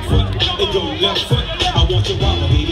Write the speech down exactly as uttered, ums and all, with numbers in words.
foot and your left foot. I want you to wobble, baby.